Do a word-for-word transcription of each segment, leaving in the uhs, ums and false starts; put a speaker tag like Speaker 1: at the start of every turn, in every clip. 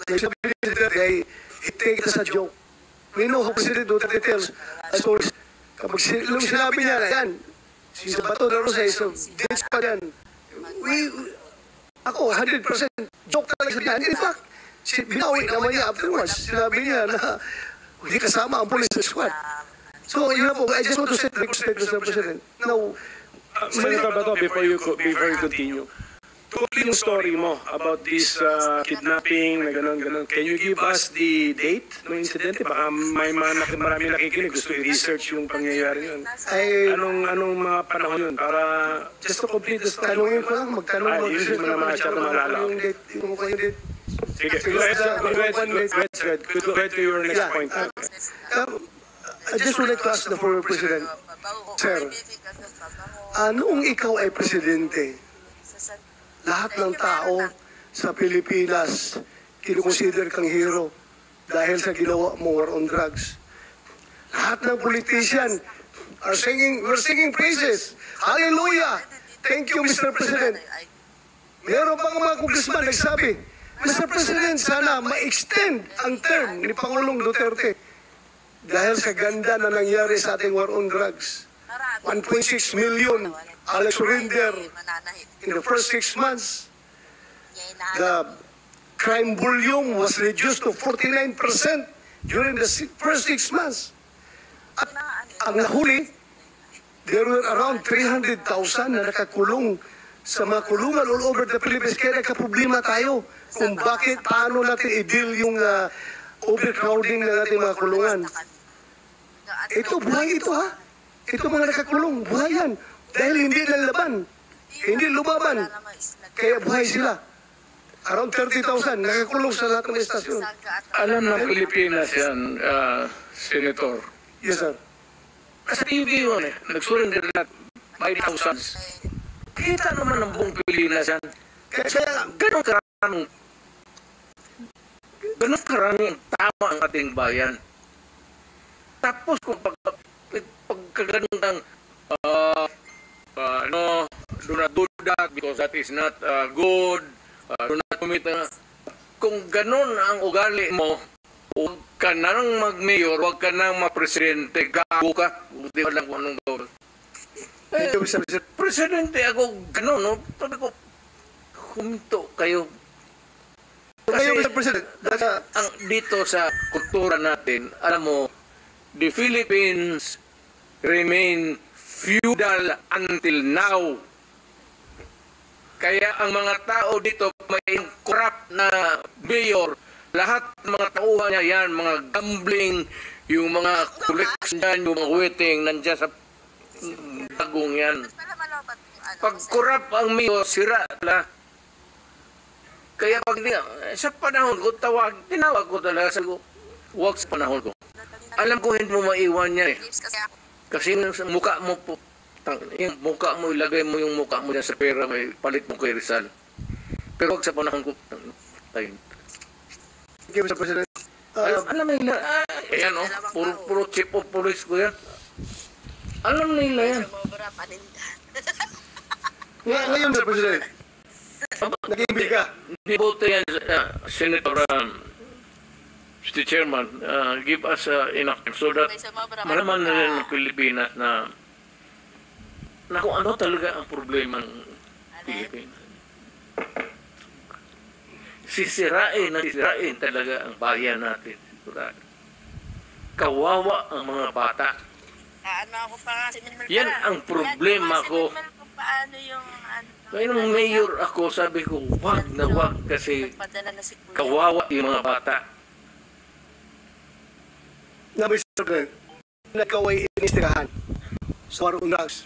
Speaker 1: Yung sabi ni President ay, hitay kita sa joke. We know how President Duterte tells us always, kapag nung sinabi niya na yan, si Bato de Rosa is a bitch pa yan. We, ako, one hundred percent joke talaga sa yan. In fact, si, binawi naman niya afterwards. Sinabi niya na hindi kasama ang police squad. So, yun na po, I just want to set the record, Mister President. Now,
Speaker 2: Uh, Senator Bato, before you before you continue, tuloy yung story mo about this uh, kidnapping, na gano'n, gano'n. Can you give us the date ng insidente? Baka may mga marami nakikinig, gusto i-research yung pangyayari yun.
Speaker 1: ay,
Speaker 2: Anong anong mga panahon yun? Para just to complete the story.
Speaker 1: tanungin ko lang, magtanong
Speaker 2: Ay,
Speaker 1: mo.
Speaker 2: usually mga mga siya malala.
Speaker 1: Yung date, yung mukhang yung date.
Speaker 2: Sige, go ahead, go ahead, go ahead, go ahead, go ahead to your next
Speaker 1: Yeah,
Speaker 2: point.
Speaker 1: uh, um, I just would like to ask the former President, Sir, uh, noong ikaw ay presidente, lahat ng tao sa Pilipinas kinukonsider kang hero dahil sa ginawa mo war on drugs. Lahat ng politician are singing, we're singing praises. Hallelujah! Thank you, Mister President. Meron pang mga congressman nagsabi, Mister President, sana ma-extend ang term ni Pangulong Duterte dahil sa ganda na nangyari sa ating war on drugs. one point six million Alex surrender in the first six months. The crime volume was reduced to forty-nine percent during the first six months. At ang nahuli, there were around three hundred thousand na nakakulong sa mga kulungan all over the Philippines. Kaya nagka-problema tayo kung bakit, paano natin i-deal yung uh, overcrowding ng ating mga kulungan. Ito, buhay ito ha. Ito mga nakakulong, buhay yan. Dahil hindi nalaban, hindi lumaban. Kaya buhay sila. Around thirty thousand nakakulong sa lahat ng estasyon.
Speaker 3: Alam ng Pilipinas yan, uh, Senator.
Speaker 1: Yes, sir.
Speaker 3: Sa T V yun eh, nag-surrender na by thousands. Kita naman ng buong Pilipinas yan.
Speaker 1: Kaya, kaya
Speaker 3: Ganong karaming, ganong karaming tama ang ating bayan. Tapos kung pag, pagkaganon ng, uh, uh, no, do not do that because that is not uh, good, uh, do not commit, uh, kung ganon ang ugali mo, huwag ka nang mag-mayor, huwag ka nang ma-presidente, gago ka, hindi ko lang kung anong gawin. Eh, presidente ako, ganon, no? Sabi ko, huminto kayo. Kasi
Speaker 1: Mister President,
Speaker 3: ang, ang dito sa kultura natin, alam mo, the Philippines remain feudal until now. Kaya ang mga tao dito may corrupt na mayor, lahat ng mga tauhan niya yan, mga gambling, yung mga collection yan, yung mga waiting, nandiyan sa bagong yan. Pag corrupt ang mayor, sira la. Kaya pag sa panahon ko, tawag, tinawag ko talaga, sabi ko, huwag sa panahon ko. Alam ko hindi mo maiwan niya eh. Kasi yung mukha mo po, yung mukha mo, ilagay mo yung mukha mo dyan sa pera, may palit mo kay Rizal. Pero huwag sa panahon ko, tayo.
Speaker 1: thank you, Mister President.
Speaker 3: Alam, alam nila, ah, ayan o, puro, puro chief of police ko yan. Alam nila yan.
Speaker 1: Ngay- Ngayon, Mister President, nag-imbig ka.
Speaker 3: Hindi bote yan, uh, Senator, um, Mister Chairman, uh, give us uh, enough time so that malaman na rin ng Pilipinas na na kung ano talaga ang problema ng Pilipinas. Sisirain na sisirain talaga ang bayan natin. Kawawa ang mga bata.
Speaker 4: Ano ako pa nga, sinilmal pa.
Speaker 3: Yan ang problema ko.
Speaker 4: Paano yung ano?
Speaker 3: Ngayon ng mayor ako, sabi ko, wag na wag kasi
Speaker 4: Nagpadala na si Kuya.
Speaker 3: kawawa yung mga bata.
Speaker 1: Na, Mister President, na ikaw ay inistirahan sa war on drugs.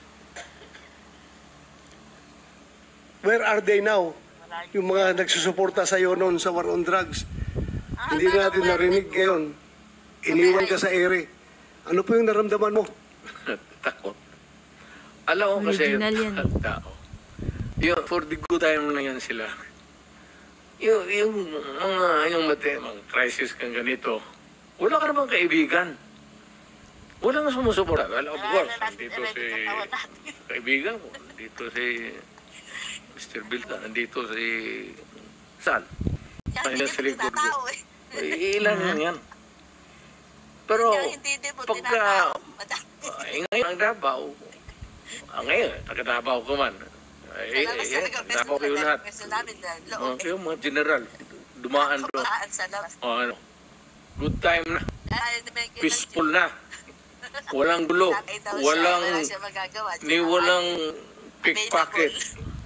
Speaker 1: Where are they now? Yung mga nagsusuporta sa iyo noon sa war on drugs. Hindi natin narinig ngayon. Iniwan ka sa ere. Ano po yung naramdaman mo?
Speaker 3: Takot. Alam ko kasi
Speaker 5: Original yan.
Speaker 3: ang tao. Yung, for the good time na yan sila. Yung, yung mga, yung mga crisis kang ganito, wala ka namang kaibigan. Wala nga sumusuporta. Well, of course, nandito si kaibigan ko, nandito si Mister Bilta, nandito si Sal. Ay,
Speaker 4: Hindi
Speaker 3: nasa
Speaker 4: mo
Speaker 3: likod ko.
Speaker 4: tinatao eh.
Speaker 3: Eh, ilan lang yan. Pero,
Speaker 4: Kaya hindi din mo
Speaker 3: pagka,
Speaker 4: tinatao. Madami.
Speaker 3: ay, ngayon ang Davao, ah, ngayon, taga Davao ko man. Ay,
Speaker 4: Sa labas
Speaker 3: eh,
Speaker 4: talaga,
Speaker 3: taga Davao kayo lahat.
Speaker 4: Pwesto namin na
Speaker 3: Mga
Speaker 4: loob.
Speaker 3: kayo, mga general, dumaan doon.
Speaker 4: Kumaan sa labas.
Speaker 3: O ano, good time na,
Speaker 4: Ay, may ganun
Speaker 3: peaceful
Speaker 4: siya.
Speaker 3: na. Walang gulo,
Speaker 4: Tatay daw siya,
Speaker 3: walang,
Speaker 4: wala siya magagawa.
Speaker 3: ni walang pickpocket.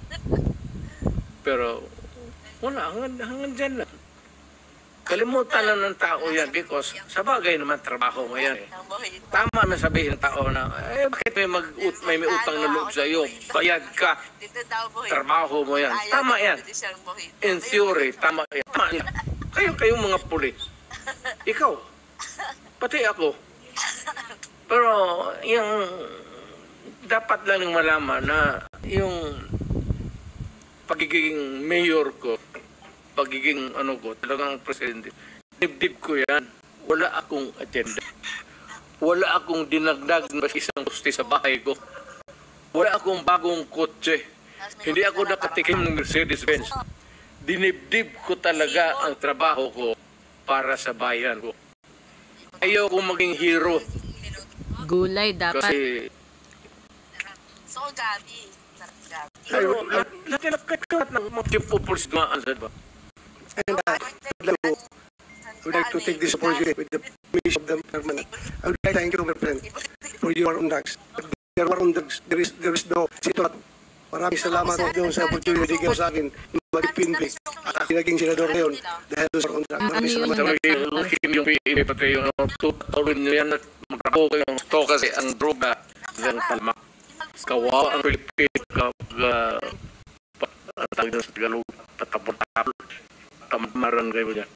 Speaker 3: Pero, wala, hanggang, hanggang dyan lang. Kalimutan lang ng tao yan because sa bagay naman trabaho mo yan eh.
Speaker 4: Ang buhay.
Speaker 3: Tama na sabihin ng tao na, eh bakit may, mag -ut, may, may utang na loob sa iyo? Bayad ka,
Speaker 4: Dito daw buhay.
Speaker 3: trabaho mo yan.
Speaker 4: Ayaw
Speaker 3: Tama
Speaker 4: na
Speaker 3: yan.
Speaker 4: pwede siyang buhay.
Speaker 3: In theory, tama yan. Tama yan. Kayo, kayong mga pulis. Ikaw, pati ako. Pero yung dapat lang malaman na yung pagiging mayor ko, pagiging ano ko, talagang presidente, dibdib ko yan. Wala akong agenda. Wala akong dinagdag na isang poste sa bahay ko. Wala akong bagong kotse. Hindi ako nakatikim ng Mercedes-Benz. Dinibdib ko talaga ang trabaho ko para sa bayan ko. Ayaw kong maging hero
Speaker 5: Gulay dapat.
Speaker 3: kasi
Speaker 4: So, Gabi. Gabi.
Speaker 3: pero lahat yan lahat ng mga tipo pulis dumaan sa ba?
Speaker 1: And uh, I would like to take this opportunity with the permission of the permanent. I would like to thank you, my friend, for your on drugs. There were on drugs. There is, there is no situation. Maraming salamat po doon sa opportunity ko sa akin mag-pinbig. At ako naging senador ngayon dahil doon sa on drugs.
Speaker 5: Ano
Speaker 1: Maraming
Speaker 5: yun?
Speaker 1: salamat.
Speaker 3: Sabi yung P I pati yung tutuloy nyo yan at magtrabaho kayong ito kasi ang droga ng palma. Kawawa ang Pilipino kapag ang tawag na sa Tagalog patapon-tapon. Tamamaran kayo dyan.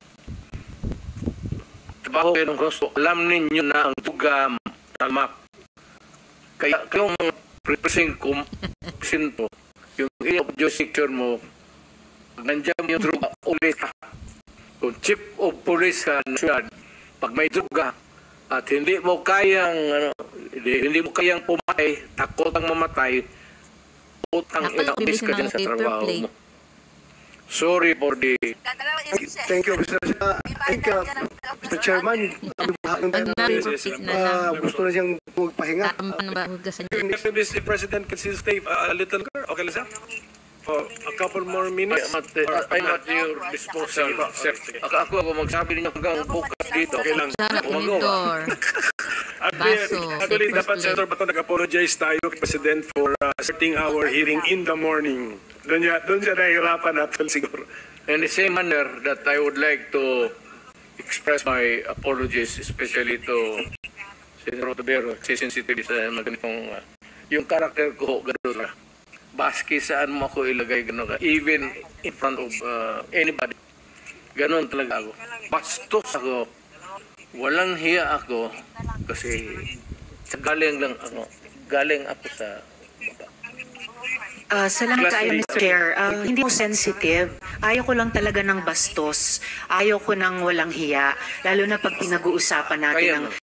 Speaker 3: Trabaho kayo ng gusto. Alam ninyo na ang droga talmak. Kaya kayong mga represent ko, yung iyong jurisdiction mo, nandiyan yung droga, ulit ka. Kung chief of police ka na siyad, pag may droga, at hindi mo kayang, ano, hindi, hindi mo kayang pumatay, takot ang mamatay, utang
Speaker 5: Dapat
Speaker 3: inakbis ka
Speaker 5: bilisan
Speaker 3: dyan
Speaker 5: ng
Speaker 3: sa
Speaker 5: paper
Speaker 3: trabaho
Speaker 5: plate.
Speaker 3: mo. Sorry for the...
Speaker 1: Thank you, Mister Uh, thank you, Mister Chairman. Kami bahagi ng
Speaker 5: Pag
Speaker 1: tayo.
Speaker 5: na-paper plate na lang.
Speaker 1: Uh, gusto na siyang magpahinga.
Speaker 5: Tama na ba hugasan niya?
Speaker 2: If Mister President can still stay uh, a little longer, okay lang sir? For a couple more minutes?
Speaker 3: I'm at, I'm at your disposal, sir. Ako, ako, ako magsabi ninyo hanggang bukas dito.
Speaker 2: Okay lang.
Speaker 5: Sarap
Speaker 3: Gumagawa.
Speaker 5: inidor.
Speaker 2: Actually,
Speaker 5: Baso,
Speaker 2: actually
Speaker 5: paper
Speaker 2: dapat
Speaker 5: plate.
Speaker 2: Senator Bato nag-apologize tayo kay President for uh, starting our hearing in the morning. Doon siya, doon siya nahihirapan natin siguro.
Speaker 3: In the same manner that I would like to express my apologies, especially to Senator Tobero, kasi sensitive sa mga ganitong, uh, yung karakter ko, gano'n na. Baski saan mo ako ilagay, gano'n ka. Even in front of uh, anybody. Gano'n talaga ako. Bastos ako. Walang hiya ako kasi galing lang ako. Galing ako sa
Speaker 6: Ah, salamat
Speaker 3: Class
Speaker 6: kayo,
Speaker 3: leader.
Speaker 6: Mister Chair. Ah, hindi ko sensitive. Ayaw ko lang talaga ng bastos. Ayaw ko ng walang hiya. Lalo na pag pinag-uusapan natin
Speaker 3: Kaya
Speaker 6: ang
Speaker 3: mo.